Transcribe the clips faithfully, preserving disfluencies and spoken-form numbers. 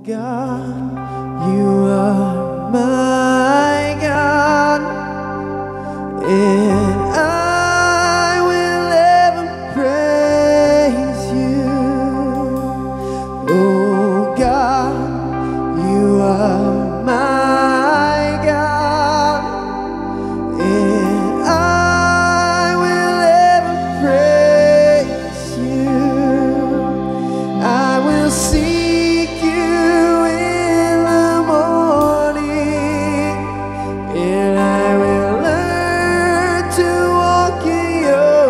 God, you are my God, and I will ever praise you. Oh God, you are my God, and I will ever praise you. I will seek you in the morning, and I will learn to walk in your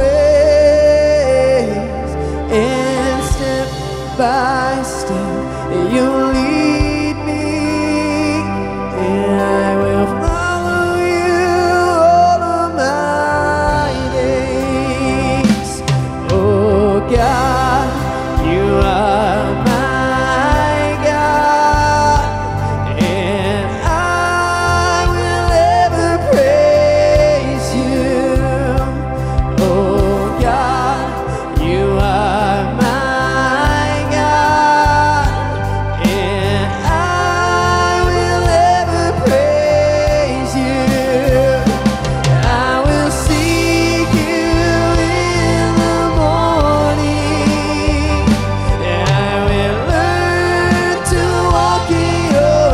ways, and step by step you'll lead me, and I will follow you all of my days. Oh God, you are my God, and I will ever praise you. Oh God, you are my God, and I will ever praise you. I will seek you in the morning, and I will learn to walk in your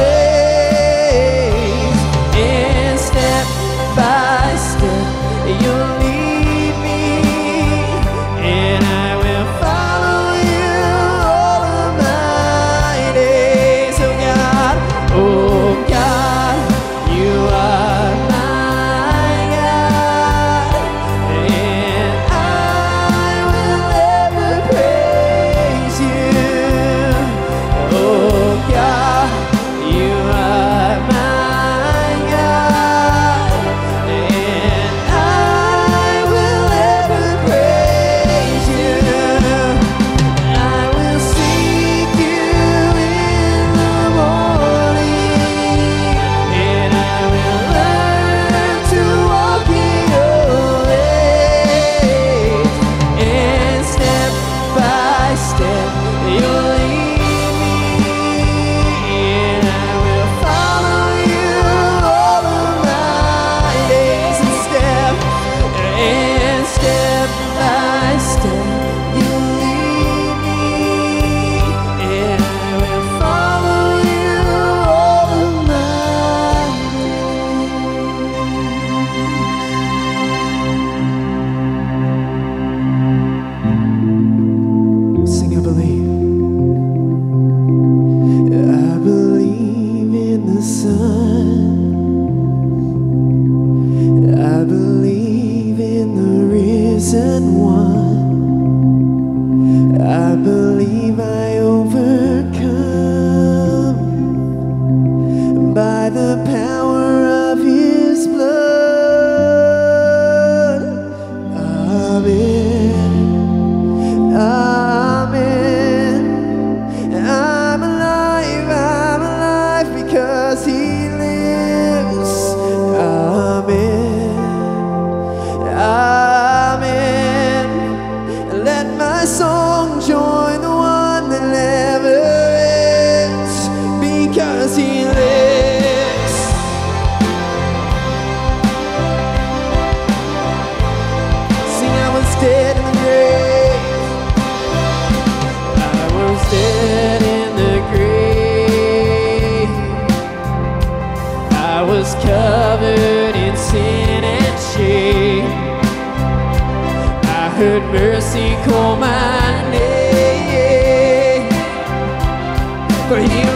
ways, and step by step you'll lead me, and I will follow you all of my days. Oh God, oh God, you are my God, and I will ever praise you. Oh God, you are my God, and I will ever praise you. I will seek you in the morning, and I will learn to walk in your ways, and step by step you'll lead me, and I will follow you all of my days, and step and step by step you'll lead me, and I will follow you all of my days. Sing, I believe. I believe in the sun. I believe in the risen one. I believe I overcome by the power of his blood. Amen. Amen. I'm alive, I'm alive because he lives. Amen. Amen. Let my song join the one that never ends because he lives. Sing, I was dead in the grave. I was dead in the grave. I was covered in sin and shame. I heard mercy call my name, for he